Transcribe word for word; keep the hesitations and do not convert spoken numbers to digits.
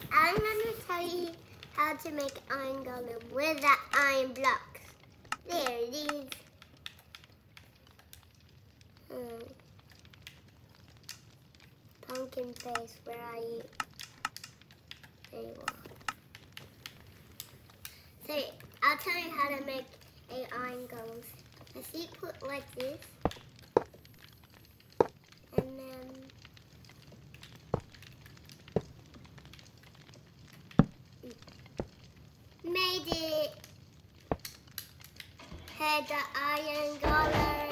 I'm gonna tell you how to make Iron Golem with the iron blocks. There it is. Hmm. Pumpkin face, where are you? There you are. So I'll tell you how to make a Iron Golem. I see it put like this, and then made it. Had the Iron Golem.